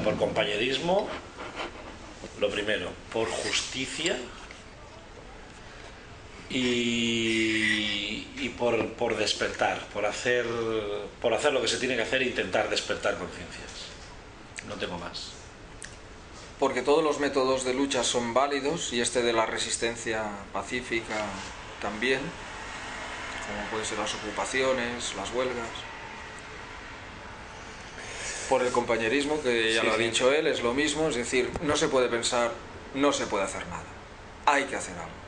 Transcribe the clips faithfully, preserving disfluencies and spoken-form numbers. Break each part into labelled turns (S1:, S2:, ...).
S1: por compañerismo, lo primero, por justicia y, y por, por despertar, por hacer, por hacer lo que se tiene que hacer e intentar despertar conciencias. No tengo más.
S2: Porque todos los métodos de lucha son válidos, y este de la resistencia pacífica también, como pueden ser las ocupaciones, las huelgas. Por el compañerismo, que ya
S1: Sí,
S2: lo ha
S1: sí.
S2: dicho él, es lo mismo, es decir, no se puede pensar, no se puede hacer nada, hay que hacer algo.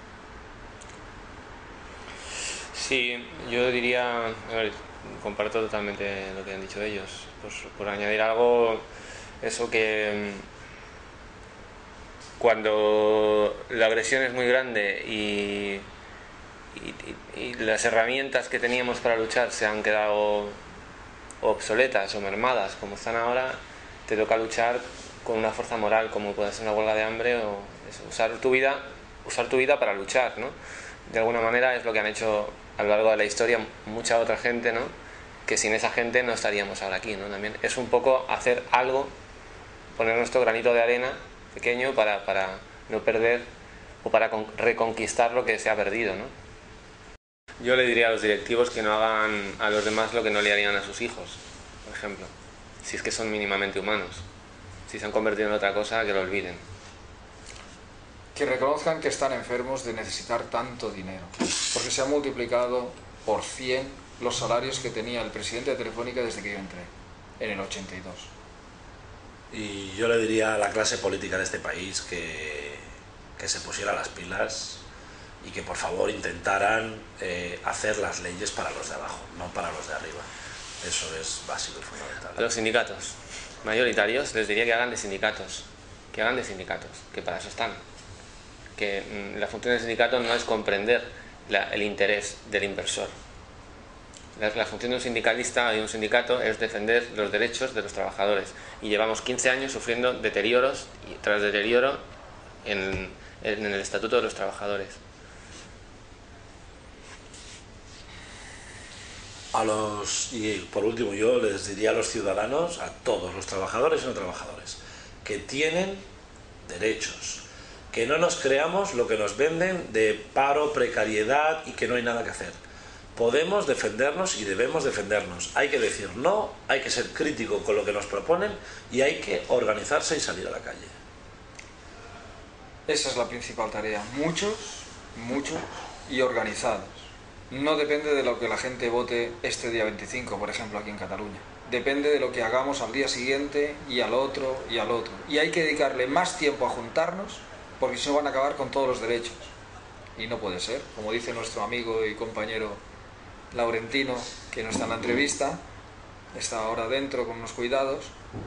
S3: Sí, yo diría, a ver, comparto totalmente lo que han dicho ellos. Pues por añadir algo, eso que mm, cuando la agresión es muy grande y, y, y las herramientas que teníamos para luchar se han quedado obsoletas o mermadas como están ahora, te toca luchar con una fuerza moral, como puede ser una huelga de hambre, o eso, usar tu vida, usar tu vida para luchar, ¿no? De alguna manera es lo que han hecho a lo largo de la historia mucha otra gente, ¿no? Que sin esa gente no estaríamos ahora aquí, ¿no? También es un poco hacer algo, poner nuestro granito de arena pequeño para, para no perder o para reconquistar lo que se ha perdido, ¿no? Yo le diría a los directivos que no hagan a los demás lo que no le harían a sus hijos, por ejemplo, si es que son mínimamente humanos. Si se han convertido en otra cosa, que lo olviden.
S2: Que reconozcan que están enfermos de necesitar tanto dinero, porque se han multiplicado por cien los salarios que tenía el presidente de Telefónica desde que yo entré, en el ochenta y dos.
S1: Y yo le diría a la clase política de este país que, que se pusiera las pilas y que por favor intentaran eh, hacer las leyes para los de abajo, no para los de arriba. Eso es básico y fundamental.
S3: A los sindicatos mayoritarios les diría que hagan de sindicatos, que hagan de sindicatos, que para eso están. Que mm, la función del sindicato no es comprender la, el interés del inversor. La, la función de un sindicalista y de un sindicato es defender los derechos de los trabajadores. Y llevamos quince años sufriendo deterioros y tras deterioro en, en el Estatuto de los Trabajadores.
S1: A los, y por último yo les diría a los ciudadanos, a todos los trabajadores y no trabajadores, que tienen derechos, que no nos creamos lo que nos venden de paro, precariedad y que no hay nada que hacer. Podemos defendernos y debemos defendernos. Hay que decir no, hay que ser crítico con lo que nos proponen y hay que organizarse y salir a la calle.
S2: Esa es la principal tarea. Muchos, muchos y organizados. No depende de lo que la gente vote este día veinticinco, por ejemplo, aquí en Cataluña. Depende de lo que hagamos al día siguiente y al otro y al otro. Y hay que dedicarle más tiempo a juntarnos, porque si no van a acabar con todos los derechos. Y no puede ser. Como dice nuestro amigo y compañero Laurentino, que no está en la entrevista, está ahora dentro con unos cuidados,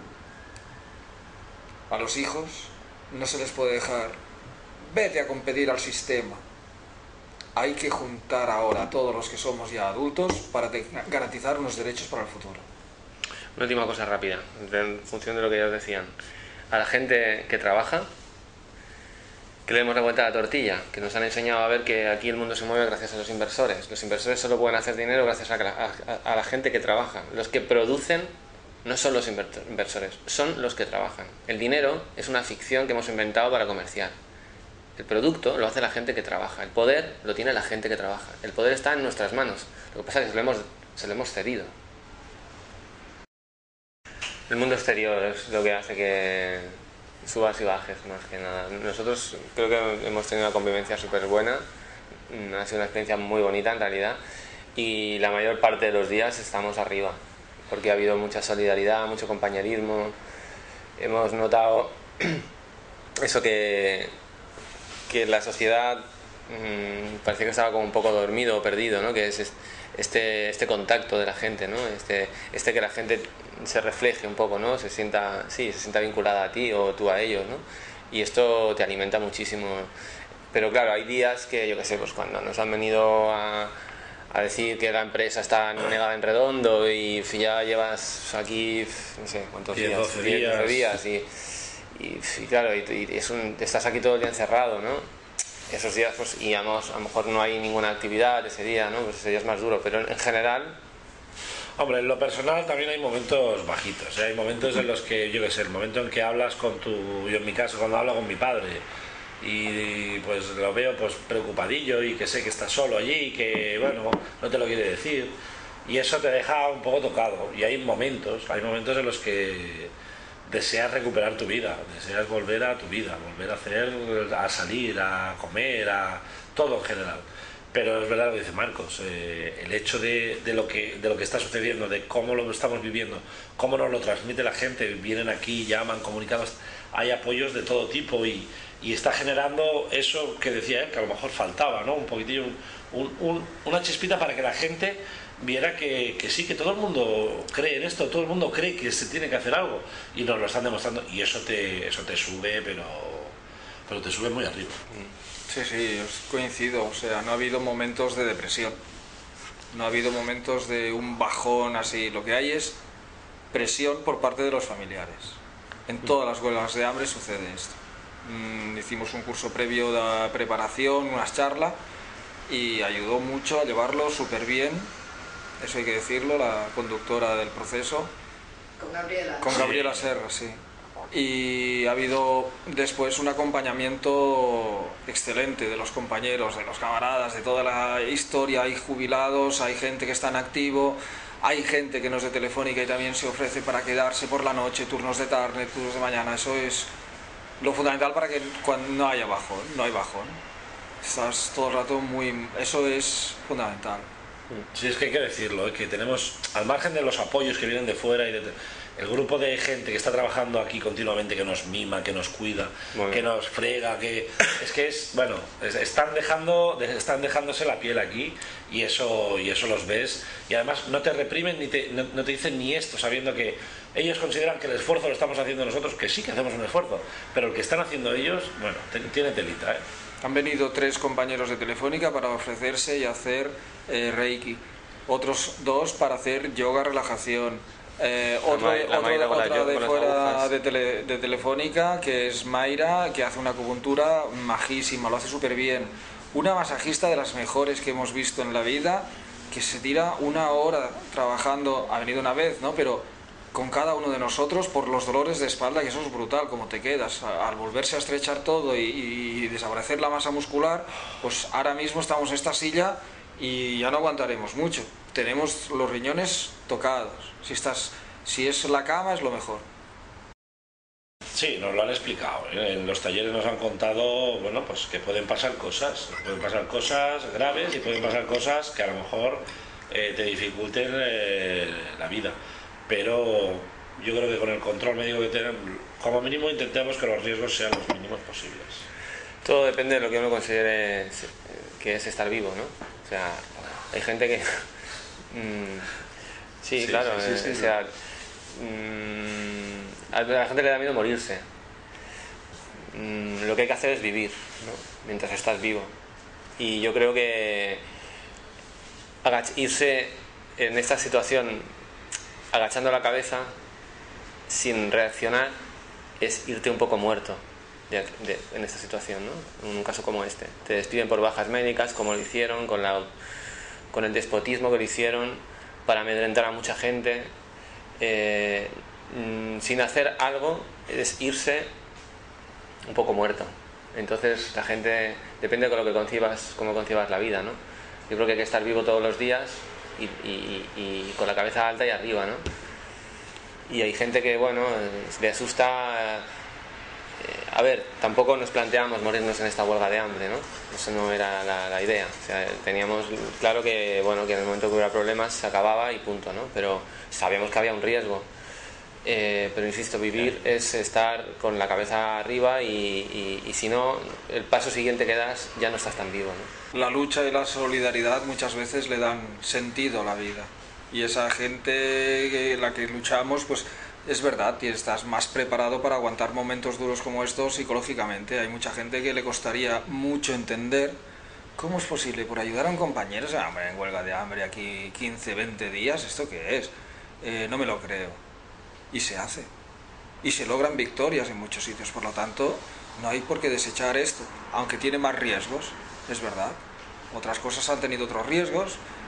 S2: a los hijos no se les puede dejar, vete a competir al sistema. Hay que juntar ahora a todos los que somos ya adultos para garantizar unos derechos para el futuro.
S3: Una última cosa rápida, en función de lo que ellos decían. A la gente que trabaja, que le demos la vuelta a la tortilla, que nos han enseñado a ver que aquí el mundo se mueve gracias a los inversores. Los inversores solo pueden hacer dinero gracias a la, a, a la gente que trabaja. Los que producen no son los inversores, son los que trabajan. El dinero es una ficción que hemos inventado para comerciar. El producto lo hace la gente que trabaja. El poder lo tiene la gente que trabaja. El poder está en nuestras manos. Lo que pasa es que se lo hemos, se lo hemos cedido. El mundo exterior es lo que hace que subas y bajes, más que nada. Nosotros creo que hemos tenido una convivencia súper buena. Ha sido una experiencia muy bonita en realidad. Y la mayor parte de los días estamos arriba. Porque ha habido mucha solidaridad, mucho compañerismo. Hemos notado eso que... que la sociedad mmm, parecía que estaba como un poco dormido o perdido, ¿no? Que es este, este contacto de la gente, ¿no? Este, este que la gente se refleje un poco, ¿no? Se sienta, sí, se sienta vinculada a ti o tú a ellos, ¿no? Y esto te alimenta muchísimo. Pero claro, hay días que, yo qué sé, pues cuando nos han venido a, a decir que la empresa está negada en redondo y ya llevas aquí, no sé, ¿cuántos días?
S1: doce días.
S3: días y, Y, y claro, y, y es un, estás aquí todo el día encerrado, ¿no? Esos días, pues, y además, a lo mejor no hay ninguna actividad ese día, ¿no? Pues ese día es más duro, pero en, en general
S1: Hombre, en lo personal también hay momentos bajitos, ¿eh? Hay momentos en los que, yo qué sé, el momento en que hablas con tu... Yo en mi caso, cuando hablo con mi padre y pues lo veo pues preocupadillo y que sé que está solo allí y que, bueno, no te lo quiere decir y eso te deja un poco tocado y hay momentos, hay momentos en los que deseas recuperar tu vida, deseas volver a tu vida, volver a hacer, a salir, a comer, a todo en general. Pero es verdad lo que dice Marcos, eh, el hecho de, de, lo que, de lo que está sucediendo, de cómo lo estamos viviendo, cómo nos lo transmite la gente, vienen aquí, llaman, comunicados, hay apoyos de todo tipo y, y está generando eso que decía él, que a lo mejor faltaba, ¿no? Un poquitillo, un, un, una chispita para que la gente viera que, que sí, que todo el mundo cree en esto, todo el mundo cree que se tiene que hacer algo y nos lo están demostrando y eso te, eso te sube, pero, pero te sube muy arriba.
S2: Sí, sí, os coincido, o sea, no ha habido momentos de depresión, no ha habido momentos de un bajón así, lo que hay es presión por parte de los familiares. En todas las huelgas de hambre sucede esto. Mm, hicimos un curso previo de preparación, unas charlas, y ayudó mucho a llevarlo súper bien, eso hay que decirlo, la conductora del proceso.
S4: Con Gabriela.
S2: Con Gabriela Serra, sí. Y ha habido después un acompañamiento excelente de los compañeros, de los camaradas, de toda la historia. Hay jubilados, hay gente que está en activo, hay gente que no es de Telefónica y también se ofrece para quedarse por la noche, turnos de tarde, turnos de mañana. Eso es lo fundamental para que cuando no haya bajón, no hay bajón. Estás todo el rato muy... Eso es fundamental.
S1: Sí, es que hay que decirlo, ¿eh? Que tenemos, al margen de los apoyos que vienen de fuera y de... El grupo de gente que está trabajando aquí continuamente, que nos mima, que nos cuida, que nos frega, que es que es, bueno, es, están dejando, están dejándose la piel aquí y eso, y eso los ves y además no te reprimen ni te, no, no te dicen ni esto, sabiendo que ellos consideran que el esfuerzo lo estamos haciendo nosotros, que sí que hacemos un esfuerzo, pero el que están haciendo ellos, bueno, tiene telita, ¿eh?
S2: Han venido tres compañeros de Telefónica para ofrecerse y hacer eh, Reiki, otros dos para hacer yoga relajación. Eh, otro,
S3: la
S2: otro,
S3: Mayra
S2: otra
S3: yo,
S2: de fuera de, tele, de Telefónica, que es Mayra, que hace una acupuntura majísima, lo hace súper bien. Una masajista de las mejores que hemos visto en la vida, que se tira una hora trabajando, ha venido una vez, ¿no? Pero con cada uno de nosotros por los dolores de espalda, que eso es brutal, como te quedas. Al volverse a estrechar todo y, y desaparecer la masa muscular, pues ahora mismo estamos en esta silla y ya no aguantaremos mucho. Tenemos los riñones tocados. Si estás, si es la cama es lo mejor.
S1: Sí, nos lo han explicado, ¿eh? En los talleres nos han contado, bueno, pues que pueden pasar cosas, pueden pasar cosas graves y pueden pasar cosas que a lo mejor eh, te dificulten eh, la vida. Pero yo creo que con el control médico que tenemos, como mínimo intentemos que los riesgos sean los mínimos posibles.
S3: Todo depende de lo que uno considere que es estar vivo, ¿no? O sea, hay gente que... Mm, sí, sí, claro, sí, sí, sí, o sea, mm, a la gente le da miedo morirse. Mm, lo que hay que hacer es vivir, ¿no? Mientras estás vivo. Y yo creo que agach- irse en esta situación agachando la cabeza sin reaccionar es irte un poco muerto de, de, en esta situación, ¿no? En un caso como este. Te despiden por bajas médicas, como lo hicieron, con la... con el despotismo que lo hicieron para amedrentar a mucha gente, eh, sin hacer algo es irse un poco muerto. Entonces la gente, depende de lo que concibas, cómo concibas la vida, ¿no? Yo creo que hay que estar vivo todos los días y, y, y con la cabeza alta y arriba, ¿no? Y hay gente que, bueno, le asusta... A ver, tampoco nos planteamos morirnos en esta huelga de hambre, ¿no? Eso no era la, la idea. O sea, teníamos claro que, bueno, que en el momento que hubiera problemas se acababa y punto, ¿no? Pero sabíamos que había un riesgo. Eh, pero insisto, vivir es estar con la cabeza arriba y, y, y si no, el paso siguiente que das ya no estás tan vivo, ¿no?
S2: La lucha y la solidaridad muchas veces le dan sentido a la vida. Y esa gente que la que luchamos, pues... Es verdad, y estás más preparado para aguantar momentos duros como estos psicológicamente. Hay mucha gente que le costaría mucho entender cómo es posible por ayudar a un compañero, o sea, hombre, en huelga de hambre aquí quince, veinte días, ¿esto qué es? Eh, no me lo creo. Y se hace. Y se logran victorias en muchos sitios, por lo tanto, no hay por qué desechar esto, aunque tiene más riesgos, es verdad. Otras cosas han tenido otros riesgos,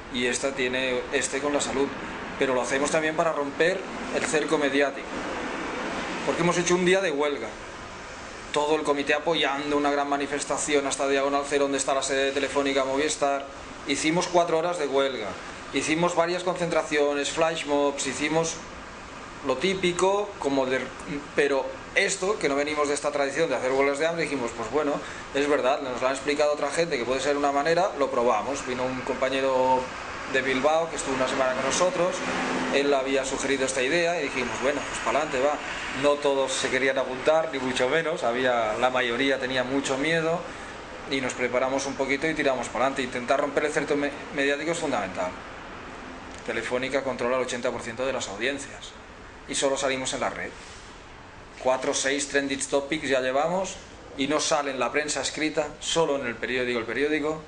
S2: y esta tiene este con la salud. Pero lo hacemos también para romper el cerco mediático, porque hemos hecho un día de huelga, todo el comité apoyando una gran manifestación hasta Diagonal Cero, donde está la sede de Telefónica Movistar. Hicimos cuatro horas de huelga, hicimos varias concentraciones, flash mobs, hicimos lo típico, como de, pero esto, que no venimos de esta tradición de hacer huelgas de hambre, dijimos, pues bueno, es verdad, nos lo han explicado otra gente que puede ser una manera, lo probamos. Vino un compañero de Bilbao que estuvo una semana con nosotros, él había sugerido esta idea y dijimos, bueno, pues para adelante va. No todos se querían apuntar, ni mucho menos, había, la mayoría tenía mucho miedo, y nos preparamos un poquito y tiramos para adelante. Intentar romper el cerco mediático es fundamental. Telefónica controla el ochenta por ciento de las audiencias y solo salimos en la red. Cuatro o seis trending topics ya llevamos y no sale en la prensa escrita, solo en el periódico, el periódico,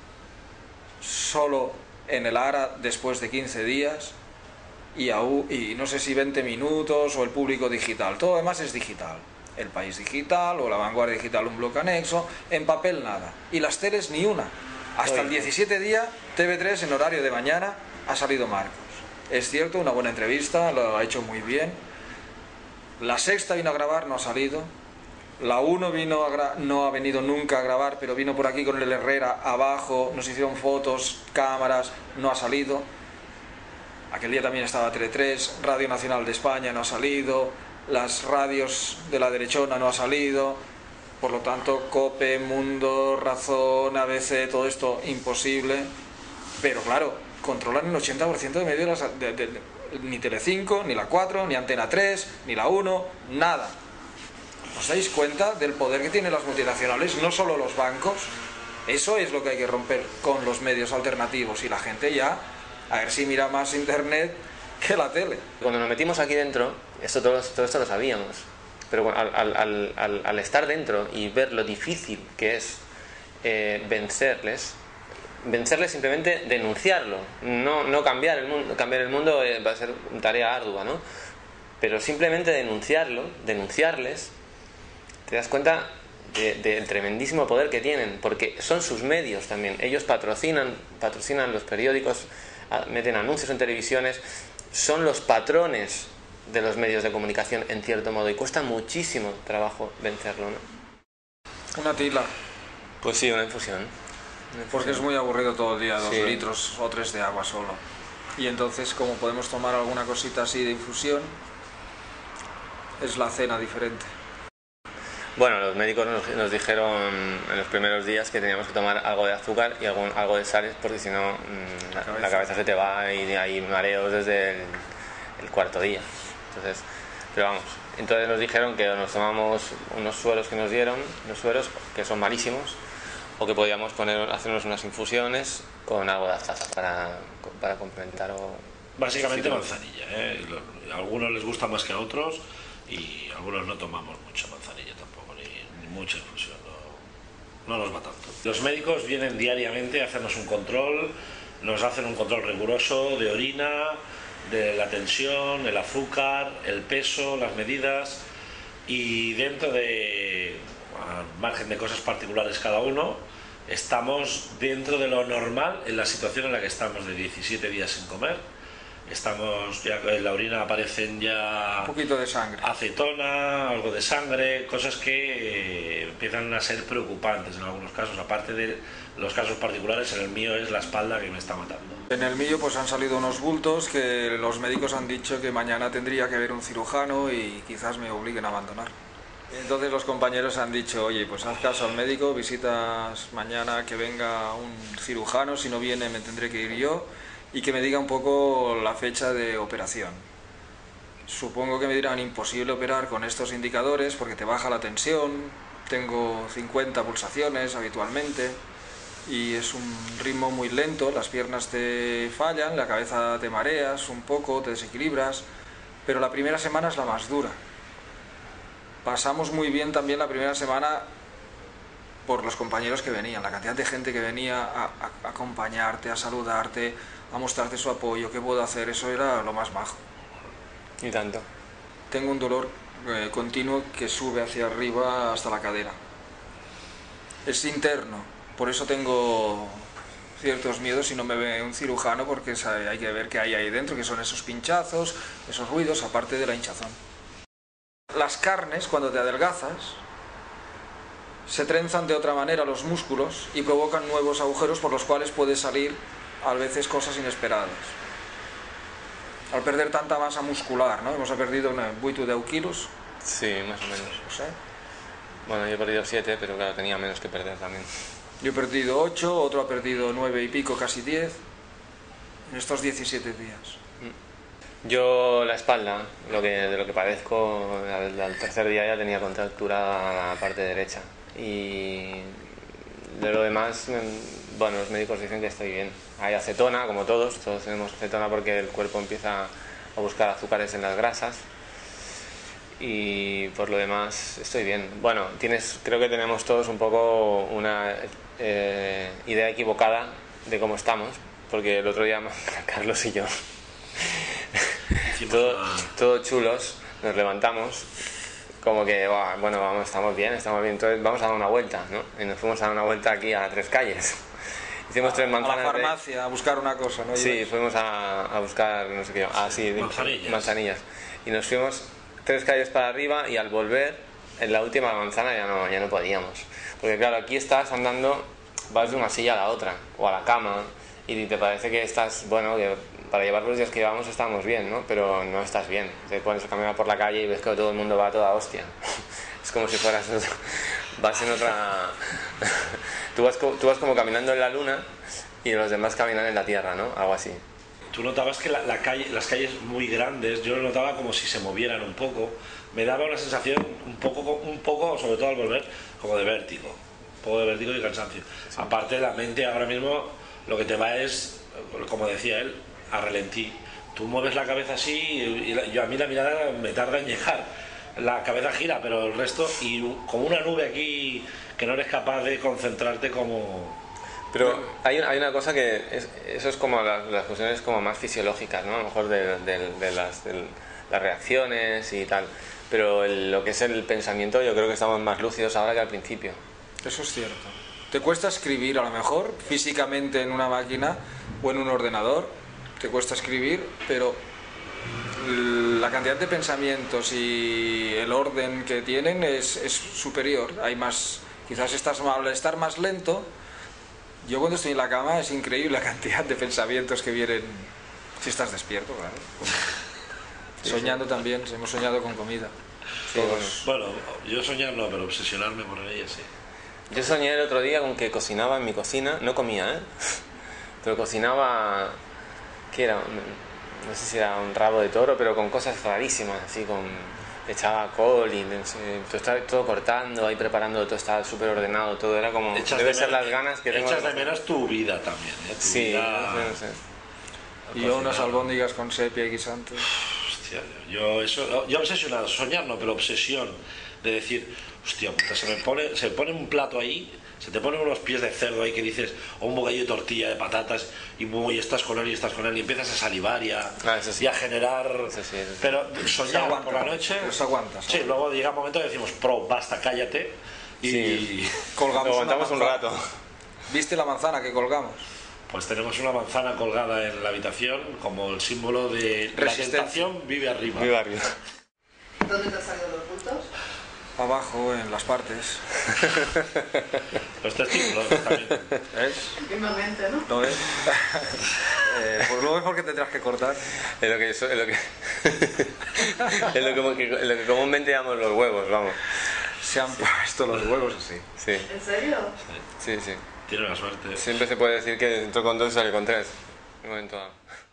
S2: solo en el ARA después de quince días y, aún, y no sé si veinte minutos o el público digital. Todo lo demás es digital. El País digital o La Vanguardia digital, un bloque anexo. En papel nada. Y las teles ni una. Hasta el diecisiete día, T V tres en horario de mañana ha salido Marcos. Es cierto, una buena entrevista, lo ha hecho muy bien. La Sexta vino a grabar, no ha salido. La uno vino a no ha venido nunca a grabar, pero vino por aquí con el Herrera abajo, nos hicieron fotos, cámaras, no ha salido. Aquel día también estaba Tele tres, Radio Nacional de España no ha salido, las radios de la derechona no ha salido, por lo tanto COPE, Mundo, Razón, A B C, todo esto imposible. Pero claro, controlan el ochenta por ciento de medios de las, de, de, de, ni Telecinco, ni la cuatro, ni Antena tres, ni la uno, nada. ¿Os dais cuenta del poder que tienen las multinacionales? No solo los bancos. Eso es lo que hay que romper con los medios alternativos, y la gente ya, a ver si mira más internet que la tele.
S3: Cuando nos metimos aquí dentro, esto, todo, todo esto lo sabíamos, pero al, al, al, al estar dentro y ver lo difícil que es eh, vencerles, vencerles simplemente denunciarlo, no, no cambiar el mundo. Cambiar el mundo eh, va a ser una tarea ardua, ¿no? Pero simplemente denunciarlo, denunciarles, te das cuenta del de, de tremendísimo poder que tienen, porque son sus medios también. Ellos patrocinan, patrocinan los periódicos, meten anuncios en televisiones, son los patrones de los medios de comunicación en cierto modo, y cuesta muchísimo trabajo vencerlo, ¿no?
S2: Una tila.
S3: Pues sí, una infusión. Una infusión.
S2: Porque es muy aburrido todo el día, dos
S3: Sí.
S2: litros o tres de agua solo. Y entonces, como podemos tomar alguna cosita así de infusión, es la cena diferente.
S3: Bueno, los médicos nos, nos dijeron en los primeros días que teníamos que tomar algo de azúcar y algún, algo de sales, porque si no mmm, la, cabeza. la cabeza se te va y hay mareos desde el, el cuarto día. Entonces, pero vamos, entonces nos dijeron que nos tomamos unos sueros que nos dieron, unos sueros que son malísimos, o que podíamos poner, hacernos unas infusiones con algo de azafra para, para complementar. O,
S1: básicamente si manzanilla, ¿eh? A algunos les gusta más que a otros, y algunos no tomamos mucha manzanilla tampoco, ni, ni mucha infusión, no, no nos va tanto. Los médicos vienen diariamente a hacernos un control, nos hacen un control riguroso de orina, de la tensión, el azúcar, el peso, las medidas, y dentro de, al margen de cosas particulares cada uno, estamos dentro de lo normal en la situación en la que estamos de diecisiete días sin comer. Estamos ya en la orina, aparecen ya
S2: un poquito de sangre,
S1: acetona, algo de sangre, cosas que eh, empiezan a ser preocupantes en algunos casos. Aparte de los casos particulares, en el mío es la espalda que me está matando.
S2: En el mío pues han salido unos bultos que los médicos han dicho que mañana tendría que ver un cirujano y quizás me obliguen a abandonar. Entonces los compañeros han dicho, oye, pues haz caso al médico, visitas mañana que venga un cirujano, si no viene me tendré que ir yo, y que me diga un poco la fecha de operación. Supongo que me dirán imposible operar con estos indicadores porque te baja la tensión, tengo cincuenta pulsaciones habitualmente y es un ritmo muy lento, las piernas te fallan, la cabeza te mareas un poco, te desequilibras, pero la primera semana es la más dura. Pasamos muy bien también la primera semana por los compañeros que venían, la cantidad de gente que venía a, a, a acompañarte, a saludarte, a mostrarte su apoyo, qué puedo hacer, eso era lo más majo.
S3: Y tanto.
S2: Tengo un dolor eh, continuo que sube hacia arriba hasta la cadera. Es interno, por eso tengo ciertos miedos si no me ve un cirujano, porque hay que ver qué hay ahí dentro, que son esos pinchazos, esos ruidos, aparte de la hinchazón. Las carnes, cuando te adelgazas, se trenzan de otra manera los músculos y provocan nuevos agujeros por los cuales puede salir a veces cosas inesperadas. Al perder tanta masa muscular, ¿no? Hemos perdido unos ocho o diez kilos.
S3: Sí, más o menos.
S2: No sé.
S3: Bueno, yo he perdido siete, pero claro, tenía menos que perder también.
S2: Yo he perdido ocho, otro ha perdido nueve y pico, casi diez, en estos diecisiete días.
S3: Yo la espalda, lo que, de lo que padezco, al, al tercer día ya tenía contractura la parte derecha. Y de lo demás, bueno, los médicos dicen que estoy bien. Hay acetona, como todos, todos tenemos acetona porque el cuerpo empieza a buscar azúcares en las grasas. Y por lo demás estoy bien. Bueno, tienes, creo que tenemos todos un poco una eh, idea equivocada de cómo estamos, porque el otro día Carlos y yo, todo, todo chulos, nos levantamos como que, bueno, vamos, estamos bien, estamos bien, entonces vamos a dar una vuelta, ¿no? Y nos fuimos a dar una vuelta aquí a Tres Calles. Hicimos tres manzanas.
S2: A la farmacia, de... a buscar una cosa, ¿no?
S3: Sí, fuimos a, a buscar, no sé qué, ah, sí,
S1: manzanillas.
S3: manzanillas. Y nos fuimos tres calles para arriba y al volver, en la última manzana ya no, ya no podíamos. Porque claro, aquí estás andando, vas de una silla a la otra, o a la cama, y te parece que estás, bueno, que para llevar los días que llevamos estamos bien, ¿no? Pero no estás bien. Te pones a caminar por la calle y ves que todo el mundo va a toda hostia. Es como si fueras... vas en otra... tú, vas, tú vas como caminando en la luna y los demás caminan en la tierra, ¿no? Algo así.
S1: Tú notabas que la, la calle, las calles muy grandes, yo lo notaba como si se movieran un poco. Me daba una sensación un poco, un poco, sobre todo al volver, como de vértigo. Un poco de vértigo y cansancio. Sí. Aparte, la mente ahora mismo lo que te va es, como decía él, a relentí. Tú mueves la cabeza así y, y yo, a mí la mirada me tarda en llegar. La cabeza gira, pero el resto, y como una nube aquí que no eres capaz de concentrarte como...
S3: Pero hay una, hay una cosa que es, eso es como las, las cuestiones como más fisiológicas, ¿no? A lo mejor de, de, de, las, de las reacciones y tal. Pero el, lo que es el pensamiento, yo creo que estamos más lúcidos ahora que al principio.
S2: Eso es cierto. Te cuesta escribir a lo mejor físicamente en una máquina o en un ordenador, te cuesta escribir, pero la cantidad de pensamientos y el orden que tienen es, es superior. Hay más, quizás estás mal, al estar más lento. Yo cuando estoy en la cama es increíble la cantidad de pensamientos que vienen si estás despierto, claro. Sí, soñando sí. También, hemos soñado con comida.
S3: Sí, todos.
S1: Bueno, yo soñar no, pero obsesionarme por ella sí.
S3: Yo soñé el otro día con que cocinaba en mi cocina, no comía, ¿eh? Pero cocinaba, ¿qué era? No sé si era un rabo de toro, pero con cosas rarísimas, así con... echaba col y no sé, todo estaba todo cortando, ahí preparando, todo estaba súper ordenado, todo era como...
S1: Echas
S3: debe
S1: de
S3: ser
S1: menos,
S3: las ganas que tengo...
S1: Echas de menos tu vida también, ¿eh? Tu
S3: sí,
S1: vida...
S3: no sé, no sé.
S2: Y yo unas albóndigas con sepia y guisantes.
S1: Hostia, yo eso... Yo obsesionado, soñar no, pero obsesión de decir, hostia puta, se me pone, se pone un plato ahí, se te ponen unos pies de cerdo ahí que dices, o un bocadillo de tortilla de patatas, y, y estás con él y estás con él y empiezas a salivar y a,
S3: ah, sí.
S1: y a generar...
S3: Eso sí, eso sí.
S1: Pero soñar
S2: aguanta,
S1: por la noche...
S2: Eso aguanta.
S1: Sí, luego llega un momento que decimos, pro, basta, cállate. Y
S3: sí.
S2: Colgamos
S3: lo aguantamos un rato.
S2: ¿Viste la manzana que colgamos?
S1: Pues tenemos una manzana colgada en la habitación como el símbolo de la tentación vive arriba.
S3: Vive arriba.
S4: ¿Dónde te han salido los bultos?
S2: Abajo, en las partes.
S1: Los testículos también.
S2: ¿Ves?
S4: Últimamente, ¿no?
S2: ¿Lo ves? eh, pues lo mejor que tendrás que cortar.
S3: Es lo que, es lo que, es lo que, es lo que comúnmente llamamos los huevos, vamos.
S2: Se han puesto los huevos así.
S3: Sí.
S4: ¿En serio?
S3: Sí, sí.
S1: Tiene una suerte.
S3: Siempre se puede decir que entró con dos y salió con tres. En un momento dado.